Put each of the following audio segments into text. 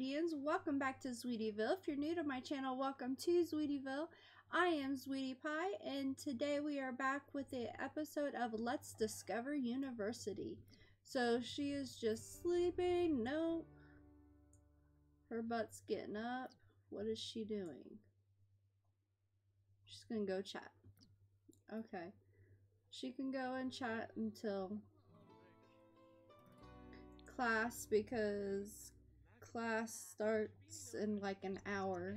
Sweetians, welcome back to Zweetieville. If you're new to my channel, welcome to Zweetieville. I am Zweetie Pie, and today we are back with an episode of Let's Discover University. So she is just sleeping. Nope. Her butt's getting up. What is she doing? She's gonna go chat. Okay. She can go and chat until class because class starts in like an hour.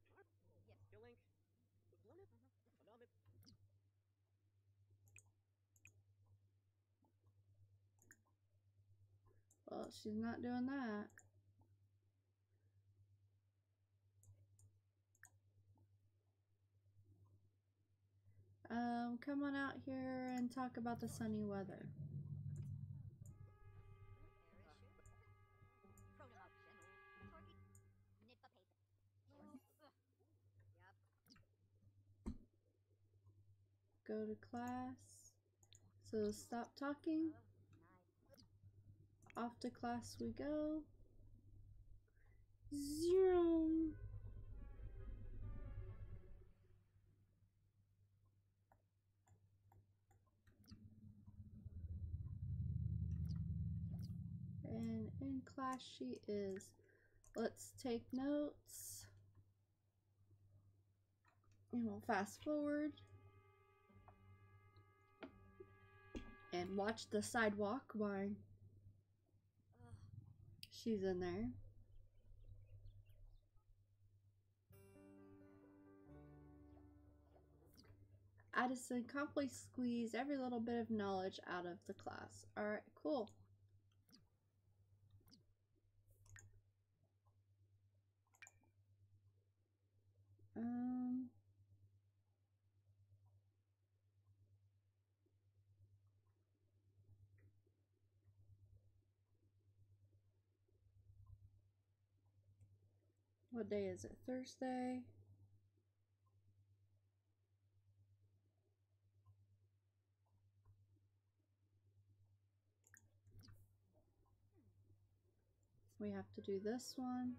Well, she's not doing that. Come on out here and talk about the sunny weather. Go to class. So stop talking. Off to class we go. Zoom. And in class she is. Let's take notes. And we'll fast forward. And watch the sidewalk while she's in there. Addison calmly squeezed every little bit of knowledge out of the class. Alright, cool. What day is it? Thursday? We have to do this one.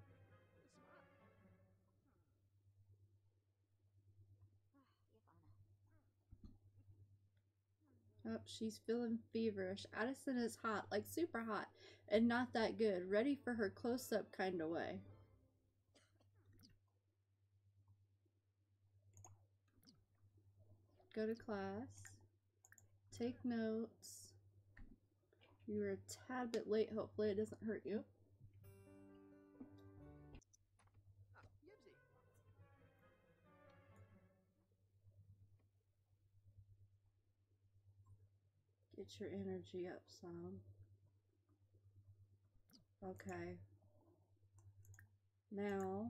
Oh, she's feeling feverish. Addison is hot, like super hot, and not that good. Ready for her close-up kind of way. Go to class. Take notes. You were a tad bit late. Hopefully it doesn't hurt you. Get your energy up some. Okay. Now,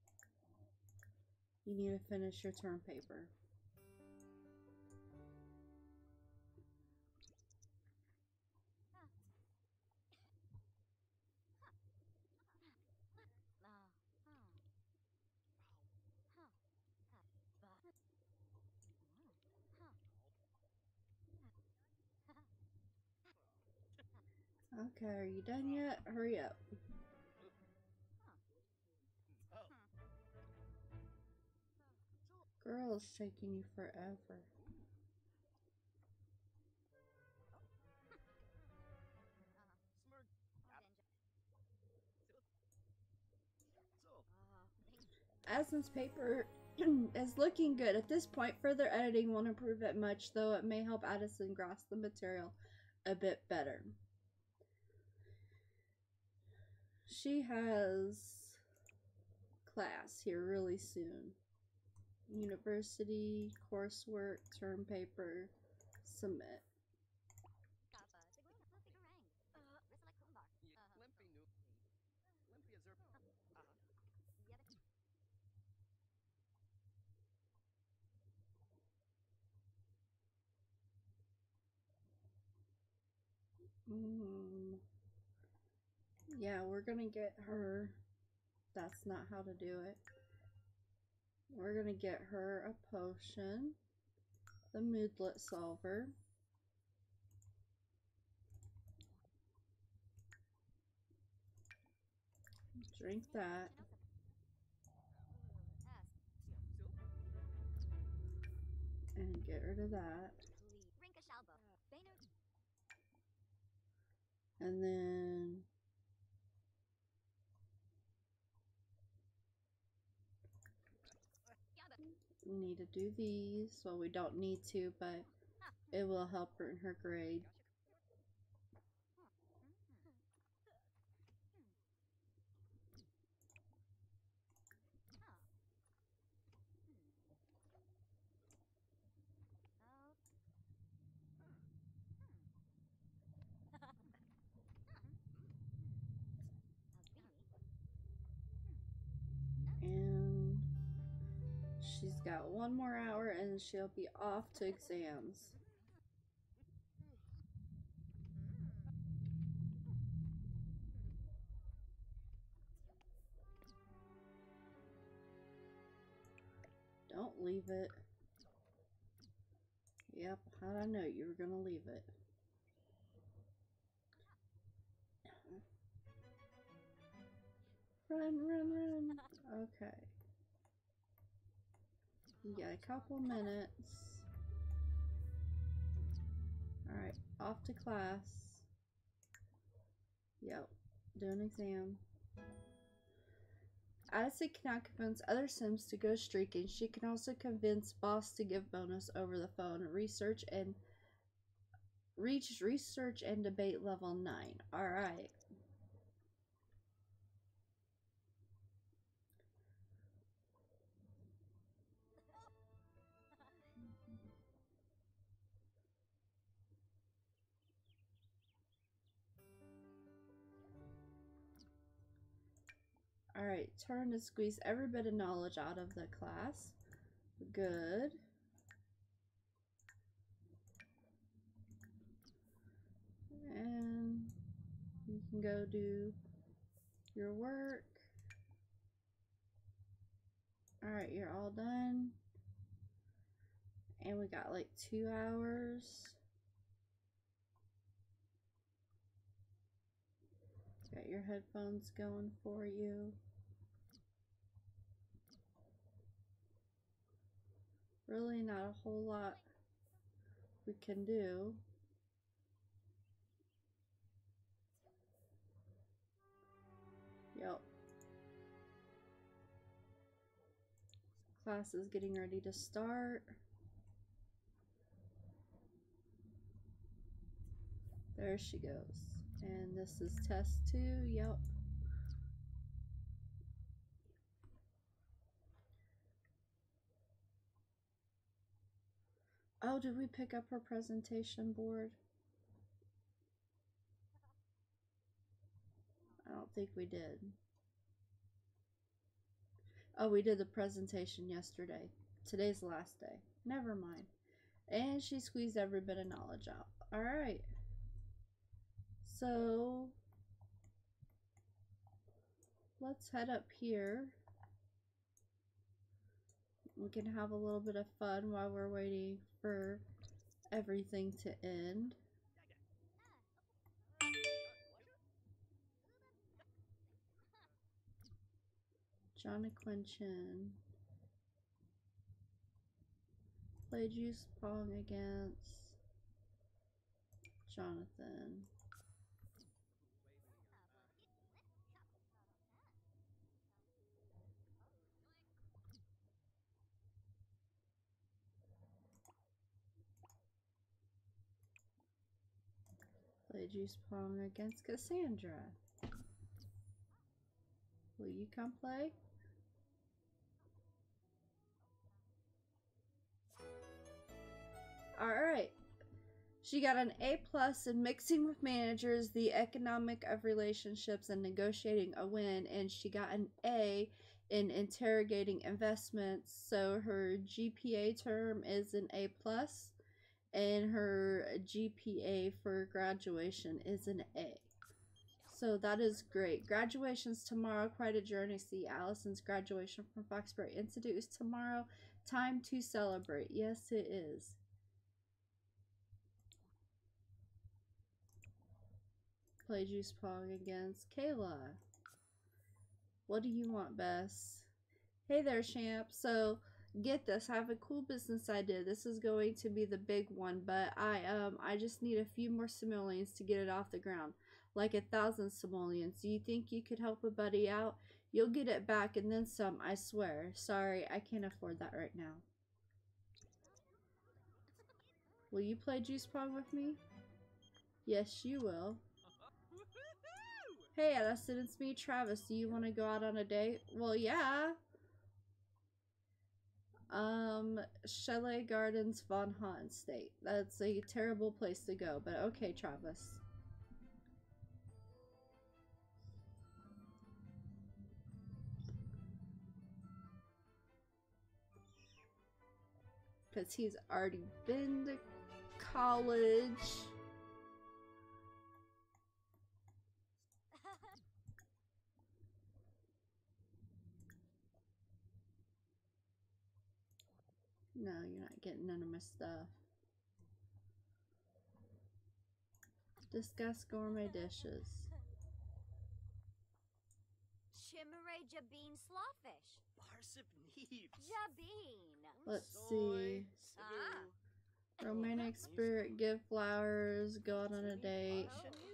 you need to finish your term paper. Okay, are you done yet? Hurry up. Girl is taking you forever. Addison's paper is looking good. At this point, further editing won't improve it much, though it may help Addison grasp the material a bit better. She has class here really soon. University, coursework, term paper, submit. Yeah, we're gonna get her. That's not how to do it. We're gonna get her a potion, the moodlet solver. Drink that. And get rid of that. And then we need to do these. Well, we don't need to, but it will help her in her grade. And she's got 1 more hour and she'll be off to exams. Don't leave it. Yep, how'd I know you were gonna leave it? Run, run, run. Okay. You got a couple minutes. Alright, off to class. Yep, do an exam. Addison cannot convince other Sims to go streaking. She can also convince boss to give bonus over the phone. Reach research and debate level 9. Alright. Alright, turn to squeeze every bit of knowledge out of the class. Good. And you can go do your work. Alright, you're all done. And we got like 2 hours. Got your headphones going for you. Really not a whole lot we can do. Yep. Class is getting ready to start. There she goes. And this is test 2. Yep. Oh, did we pick up her presentation board? I don't think we did. Oh, we did the presentation yesterday. Today's the last day. Never mind. And she squeezed every bit of knowledge out. Alright. So, let's head up here. We can have a little bit of fun while we're waiting for everything to end. John Quinchen. Play Juice Pong against Jonathan. Play Juice Pong against Cassandra. Will you come play? Alright. She got an A+ in mixing with managers, the economic of relationships, and negotiating a win, and she got an A in interrogating investments. So her GPA term is an A+, and her GPA for graduation is an A. So that is great. Graduation's tomorrow. Quite a journey. See, Allison's graduation from Foxbury Institute is tomorrow. Time to celebrate. Yes, it is. Play Juice Pong against Kayla. What do you want, Bess? Hey there, champ. So, get this. I have a cool business idea. This is going to be the big one, but I just need a few more simoleons to get it off the ground. Like 1,000 simoleons. Do you think you could help a buddy out? You'll get it back and then some, I swear. Sorry, I can't afford that right now. Will you play Juice Pong with me? Yes, you will. Hey, Addison, it's me, Travis. Do you want to go out on a date? Well, yeah. Chalet Gardens, Von Houten State. That's a terrible place to go, but okay, Travis. Because he's already been to college. No, you're not getting none of my stuff. Discuss gourmet dishes. Shimmeray Jabeen Slawfish. Parsip Neeves. Jabeen. Let's see. Romantic spirit, give flowers, go out on a date.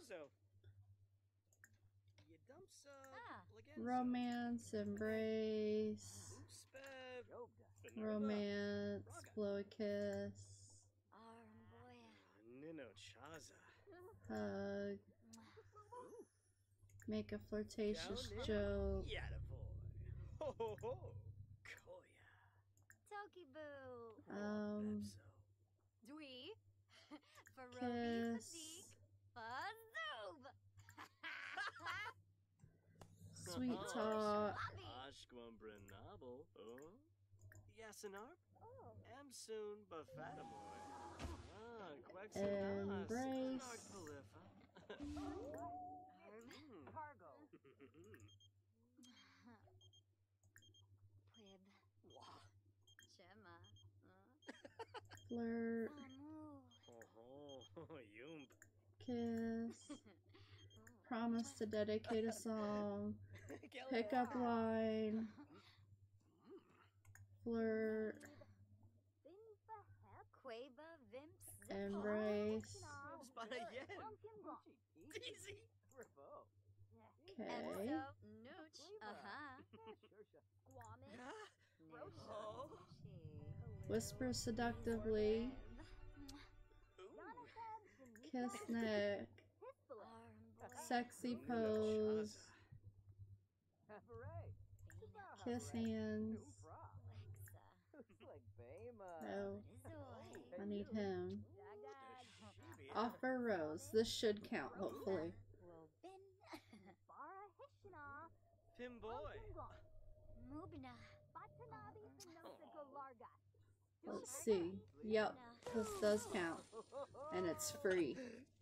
Romance, embrace. Romance, blow a kiss. Hug. Make a flirtatious joke. Tokiboo. Dwee. Farobi Physique. Fazoob. Sweet talk. Embrace. Flirt. Kiss. Promise to dedicate a song. Pickup line. Flirt. Embrace. Okay. Whisper seductively. Kiss neck. Sexy pose. Kiss hands. Oh, I need him. Offer rose. This should count, hopefully. Let's see. Yep, this does count. And it's free.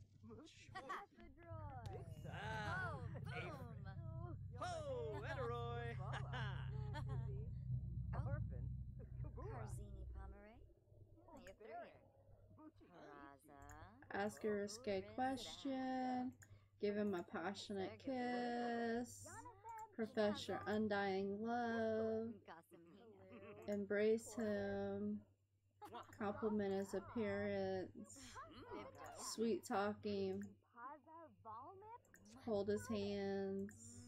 Ask a risque question. Give him a passionate kiss. Profess your undying love. Embrace him. Compliment his appearance. Sweet talking. Hold his hands.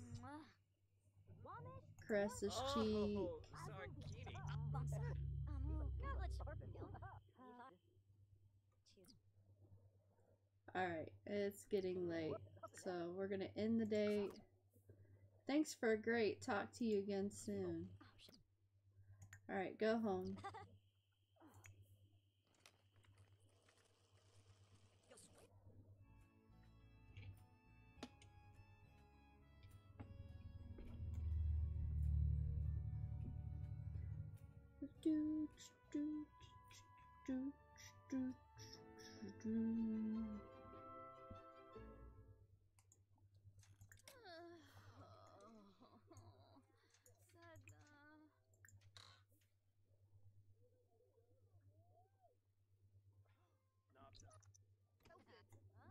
Caress his cheek. Alright, it's getting late, so we're gonna end the date. Thanks for a great talk to you again soon. Alright, go home.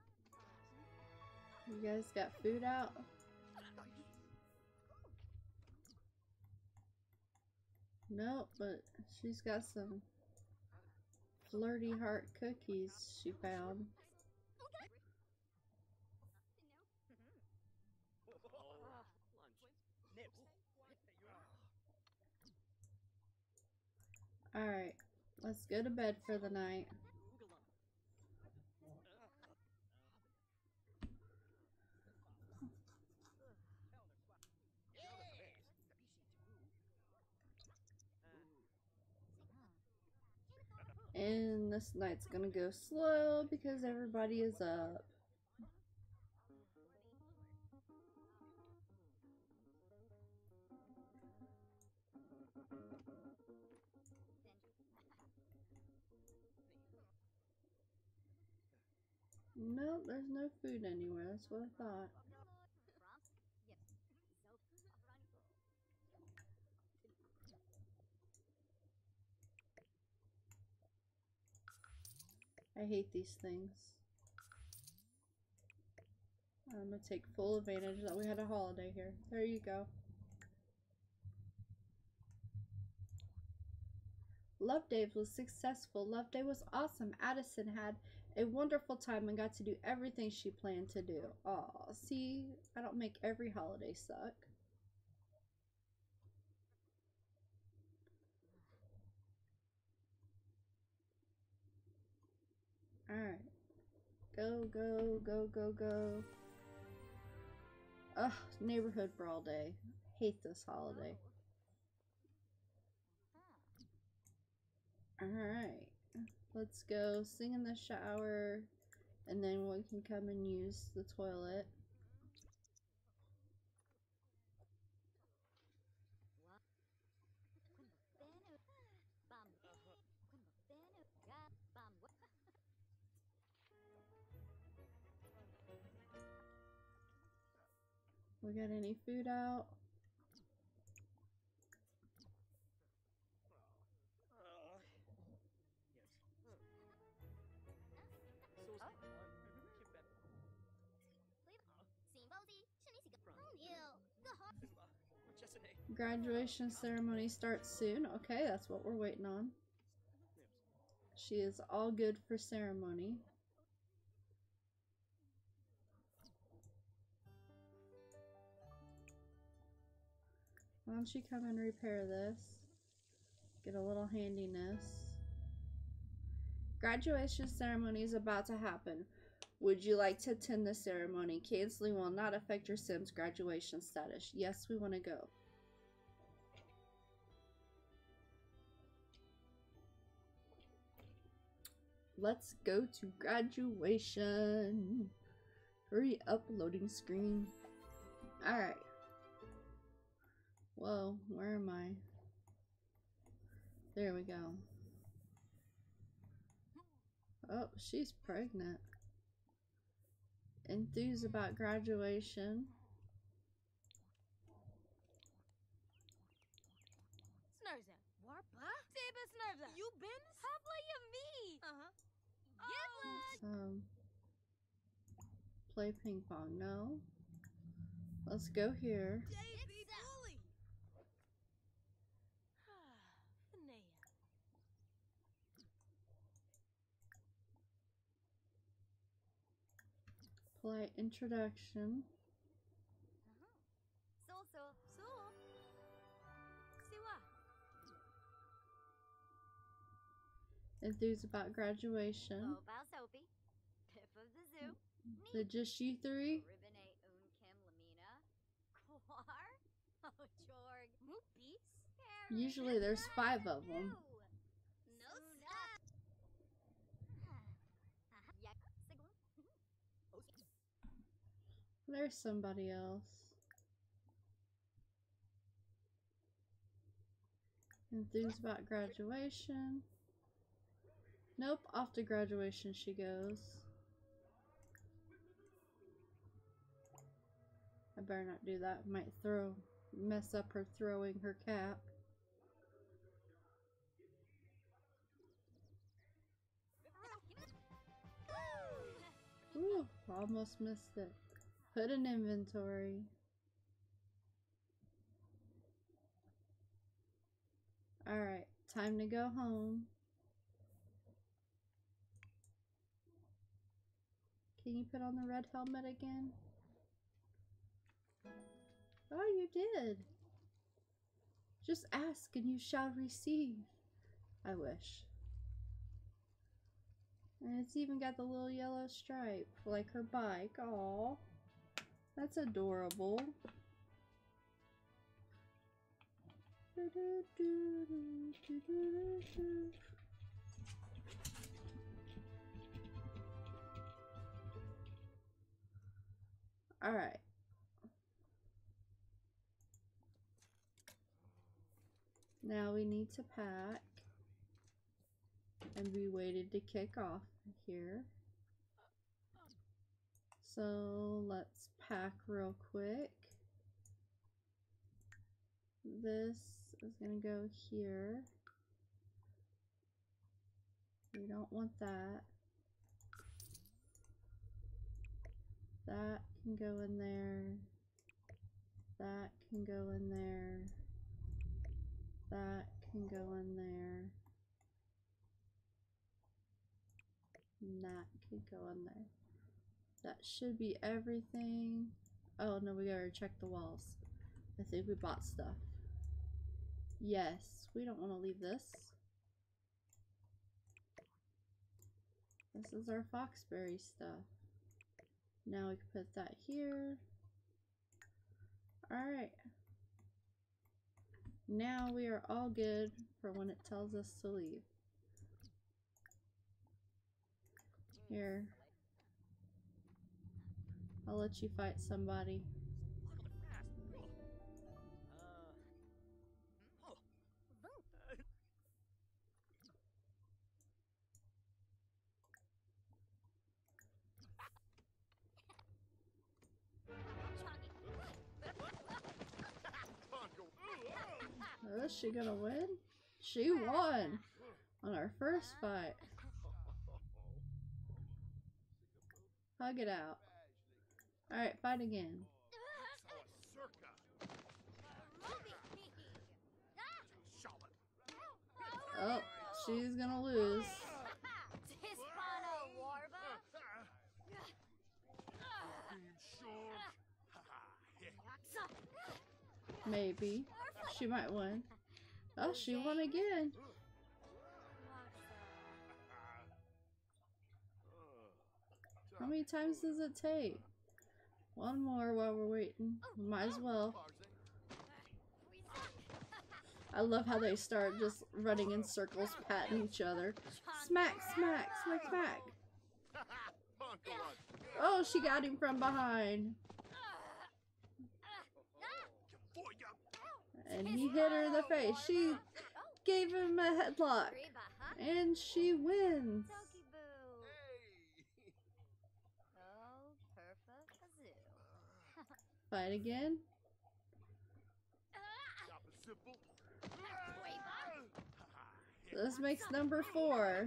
You guys got food out? Nope, but she's got some flirty heart cookies she found. Alright, let's go to bed for the night. And this night's gonna go slow because everybody is up. Nope, there's no food anywhere. That's what I thought. I hate these things. I'm gonna take full advantage that we had a holiday here. There you go. Love Day was successful. Love Day was awesome. Addison had a wonderful time and got to do everything she planned to do. Aw, see, I don't make every holiday suck. Alright. Go, go, go, go, go. Ugh, neighborhood brawl day. Hate this holiday. Alright. Let's go sing in the shower, and then we can come and use the toilet. We got any food out? Graduation ceremony starts soon. Okay, that's what we're waiting on. She is all good for ceremony. Why don't you come and repair this? Get a little handiness. Graduation ceremony is about to happen. Would you like to attend the ceremony? Canceling will not affect your Sim's graduation status. Yes, we want to go. Let's go to graduation. Hurry up, loading screen. Alright. Whoa, where am I? There we go. Oh, she's pregnant. Enthused about graduation. Snurza. Warpa? Seba Snurza. You been? Habla ya me. Let's play ping pong. No. Let's go here. Play introduction. Enthused about graduation. The just you three? Usually there's 5 of them. There's somebody else. Enthused about graduation. Nope, off to graduation she goes. I better not do that. Might mess up her throwing her cap. Ooh, almost missed it. Put in inventory. Alright, time to go home. Can you put on the red helmet again? Oh, you did. Just ask and you shall receive. I wish. And it's even got the little yellow stripe, like her bike. Aww. That's adorable. Alright. Now we need to pack. And we waited to kick off here. So let's pack real quick. This is gonna go here. We don't want that. That can go in there. That can go in there. That can go in there. And that can go in there. That should be everything. Oh no, we gotta check the walls. I think we bought stuff. Yes, we don't want to leave this. This is our Foxberry stuff. Now we can put that here. Alright. Now we are all good for when it tells us to leave. Here. I'll let you fight somebody. Oh, is she gonna win? She won on our first fight. Hug it out. Alright, fight again. Oh, she's gonna lose. Maybe. She might win. Oh, she won again. How many times does it take? One more while we're waiting. Might as well. I love how they start just running in circles, patting each other. Smack, smack, smack, smack. Oh, she got him from behind. And he hit her in the face. She gave him a headlock. And she wins. Fight again. This makes number 4.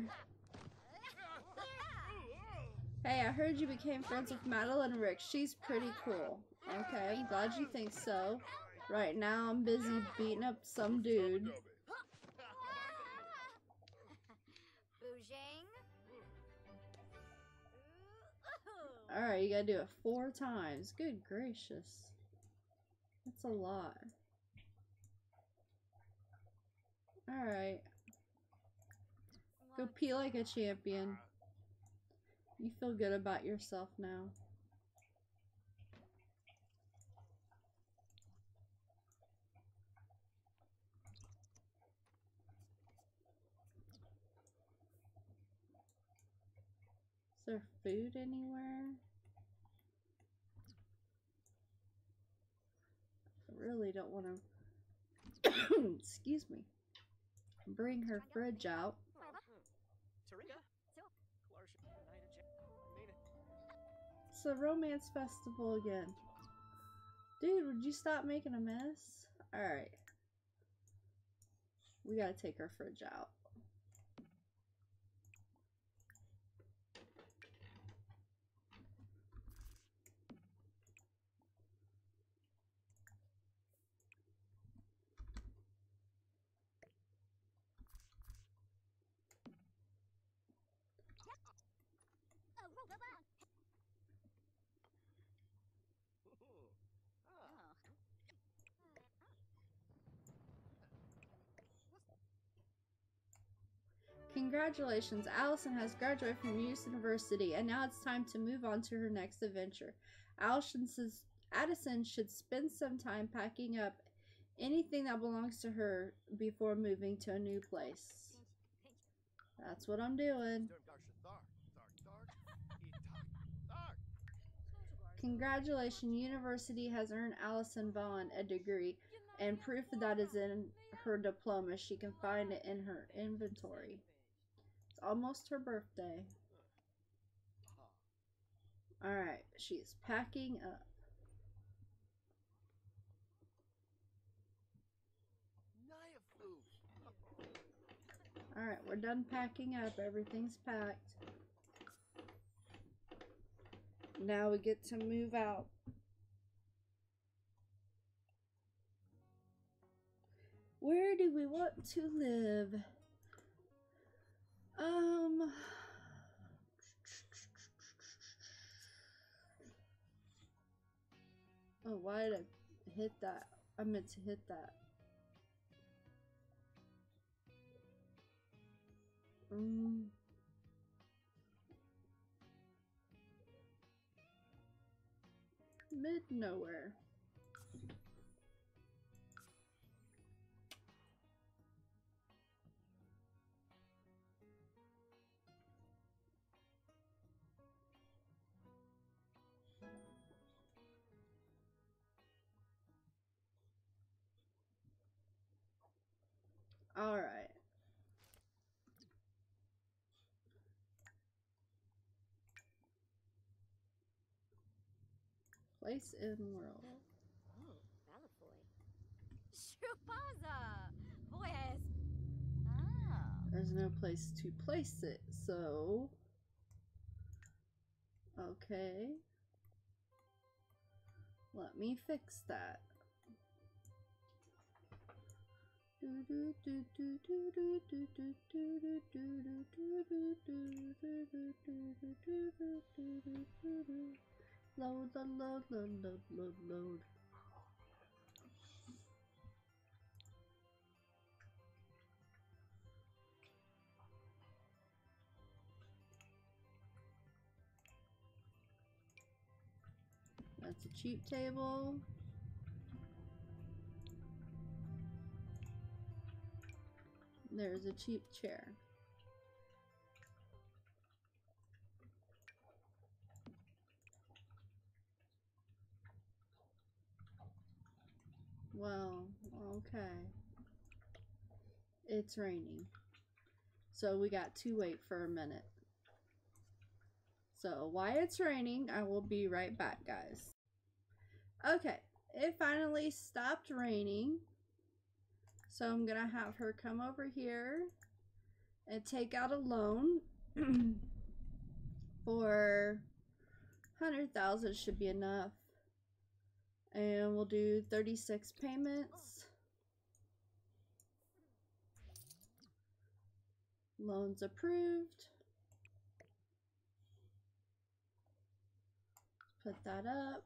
Hey, I heard you became friends with Madeline and Rick. She's pretty cool. Okay, I'm glad you think so. Right now, I'm busy beating up some dude. Alright, you gotta do it 4 times. Good gracious. That's a lot. Alright. Go pee like a champion. You feel good about yourself now. Is there food anywhere? I really don't want to excuse me, bring her fridge out. It's a romance festival again. Dude, would you stop making a mess? Alright. We gotta take our fridge out. Congratulations, Allison has graduated from university, and now it's time to move on to her next adventure. Addison should spend some time packing up anything that belongs to her before moving to a new place. That's what I'm doing. Congratulations, university has earned Allison Vaughn a degree, and proof that is in her diploma. She can find it in her inventory. It's almost her birthday. Alright, she's packing up. Alright, we're done packing up. Everything's packed. Now we get to move out. Where do we want to live? Oh, why did I hit that? I meant to hit that. Mid nowhere. All right. Place in world. Oh, valid boy. Shupaza! Boyes! Ah. There's no place to place it, so... Okay. Let me fix that. Load, load, load, load, load, load. That's a cheap table. There's a cheap chair. Well, okay. It's raining. So we got to wait for a minute. So while it's raining, I will be right back, guys. Okay, it finally stopped raining. So I'm gonna have her come over here and take out a loan for 100,000 should be enough. And we'll do 36 payments. Loans approved. Put that up.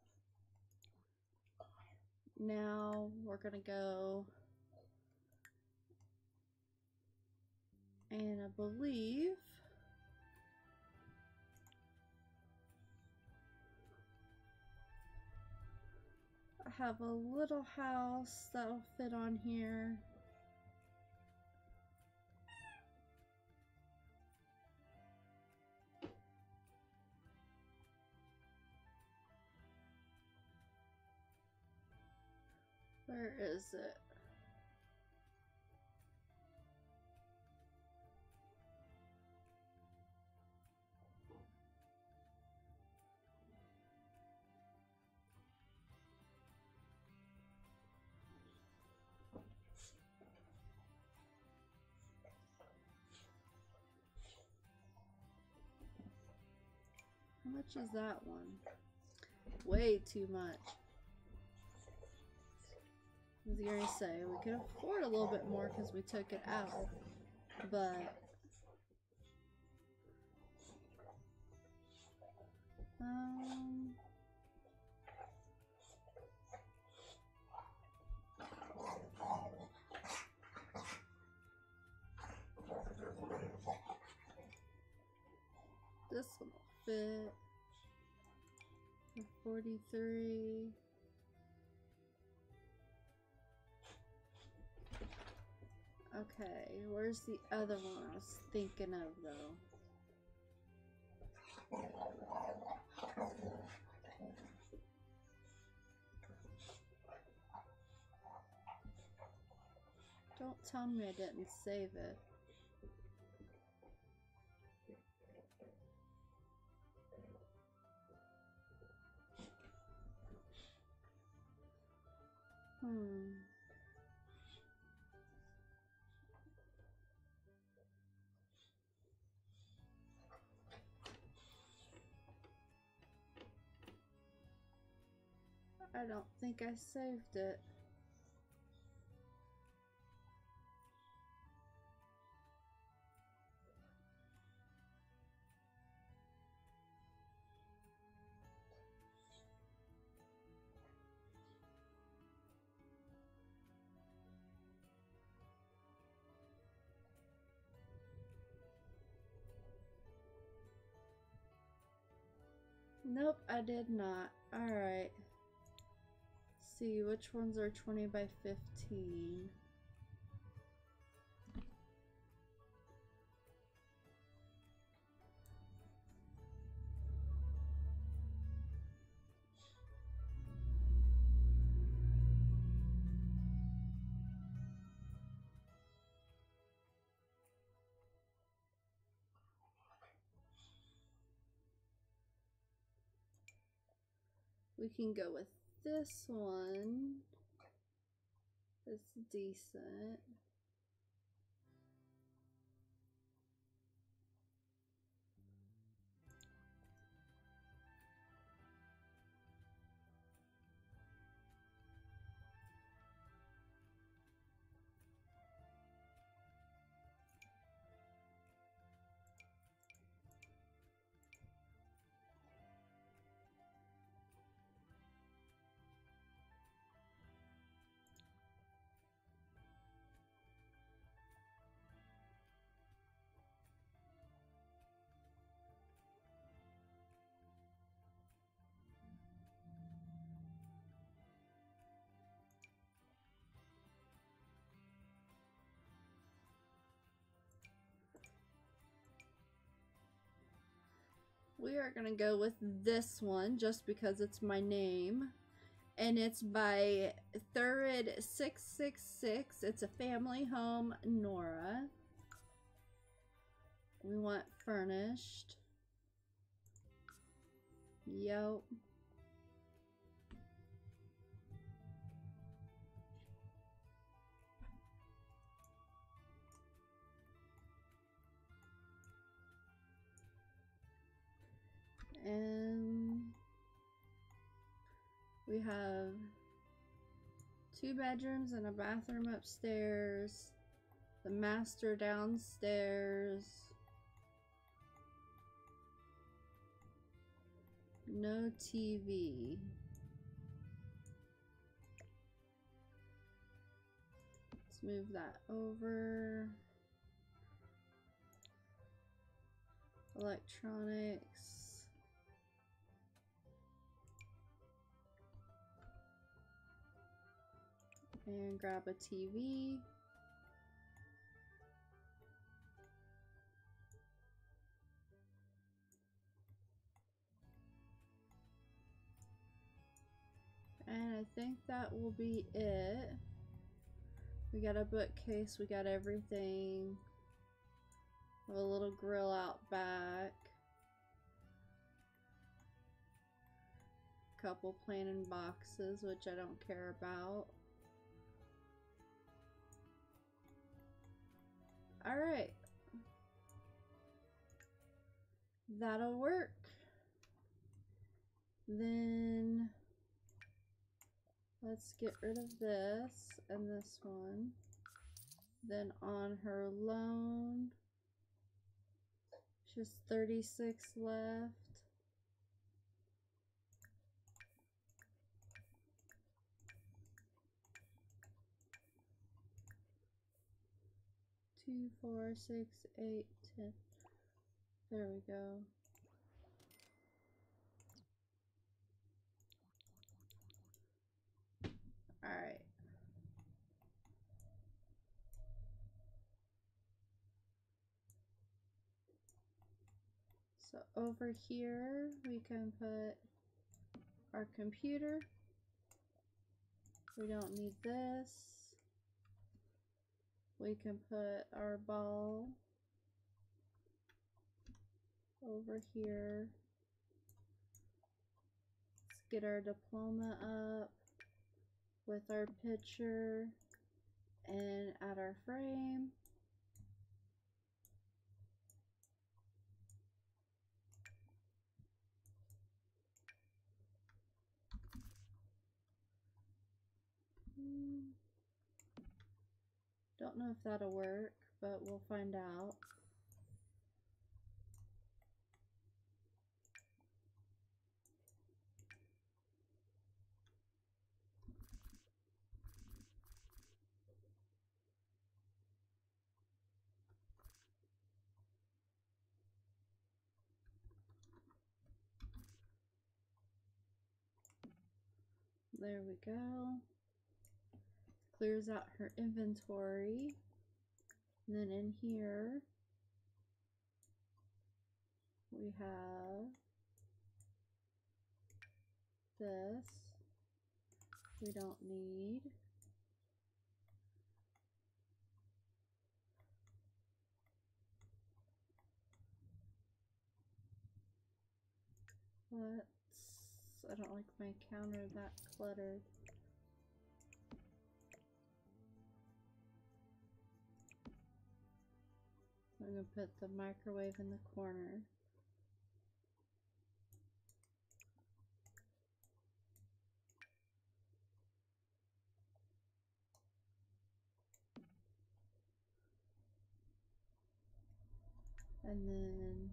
Now we're gonna go, and I believe I have a little house that'll fit on here. Where is it? How much is that one? Way too much. I was gonna say we could afford a little bit more because we took it out, but This one will fit. 43. Okay, where's the other one I was thinking of though? Don't tell me I didn't save it. I don't think I saved it. Nope, I did not. Alright. See, which ones are 20 by 15? We can go with this one. It's decent. We are gonna go with this one just because it's my name. And it's by Third 666. It's a family home, Nora. We want furnished. Yep. And we have 2 bedrooms and a bathroom upstairs, the master downstairs, no TV. Let's move that over. Electronics. And grab a TV. And I think that will be it. We got a bookcase, we got everything. A little grill out back. Couple planning boxes, which I don't care about. Alright. That'll work. Then let's get rid of this and this one. Then on her loan, just 36 left. Two, 4, 6, 8, 10. There we go. Alright. So over here we can put our computer. We don't need this. We can put our ball over here. Let's get our diploma up with our picture and add our frame. Don't know if that'll work, but we'll find out. There we go. Clears out her inventory. And then in here, we have this. We don't need. I don't like my counter that cluttered. I'm going to put the microwave in the corner. And then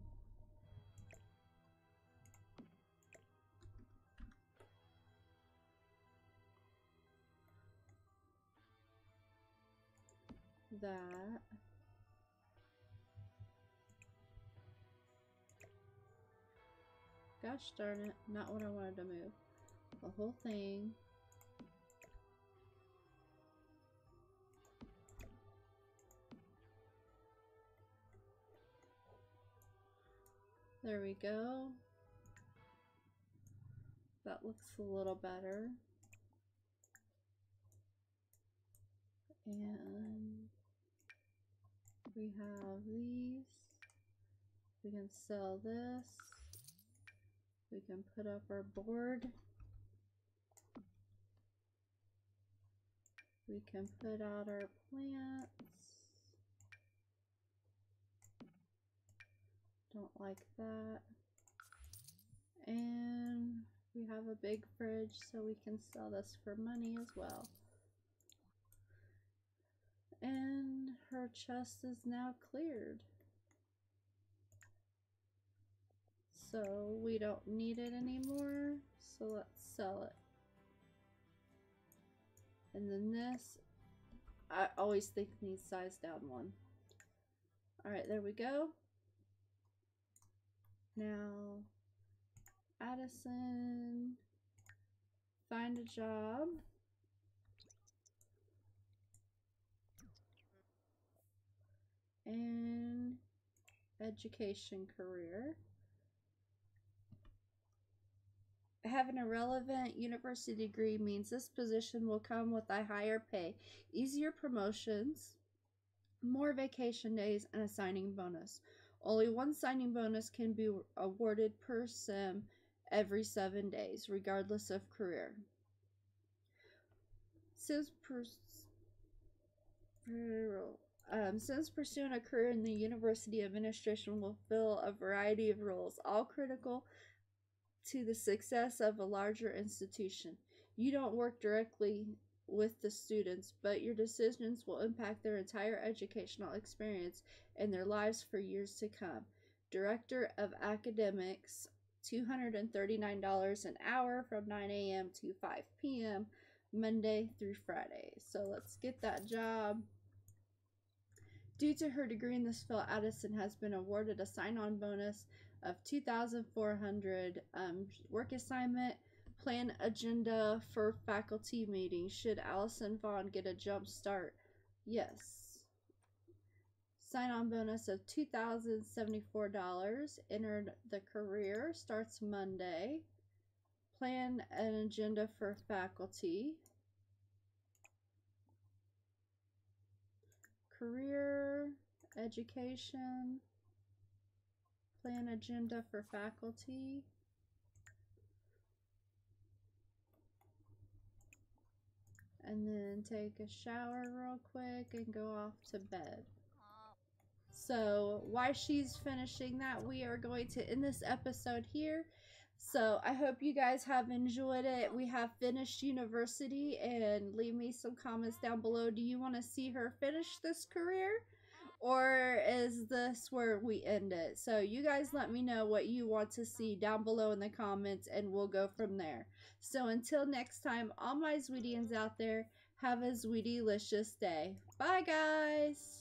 that. Gosh darn it, not what I wanted to move. The whole thing. There we go. That looks a little better. And we have these. We can sell this. We can put up our board. We can put out our plants. Don't like that. And we have a big fridge, so we can sell this for money as well. And her chest is now cleared. So we don't need it anymore, so let's sell it. And then this, I always think needs size down one. Alright, there we go. Now, Addison, find a job. And education career. Having a relevant university degree means this position will come with a higher pay, easier promotions, more vacation days, and a signing bonus. Only one signing bonus can be awarded per sim every 7 days, regardless of career. Since pursuing a career in the university administration will fill a variety of roles, all critical to the success of a larger institution. You don't work directly with the students, but your decisions will impact their entire educational experience and their lives for years to come. Director of Academics, $239 an hour from 9 a.m. to 5 p.m. Monday through Friday. So let's get that job. Due to her degree in this field, Addison has been awarded a sign-on bonus of $2,400 work assignment, Plan agenda for faculty meetings. Should Allison Vaughn get a jump start? Yes. Sign-on bonus of $2,074. Enter the career. Starts Monday. Plan an agenda for faculty. Career, education. Plan agenda for faculty. And then take a shower real quick and go off to bed. So while she's finishing that, we are going to end this episode here. So I hope you guys have enjoyed it. We have finished university, and leave me some comments down below. Do you want to see her finish this career, or is this where we end it? So you guys let me know what you want to see down below in the comments, and we'll go from there. So until next time, all my Zweetians out there, have a Zweetielicious day. Bye guys!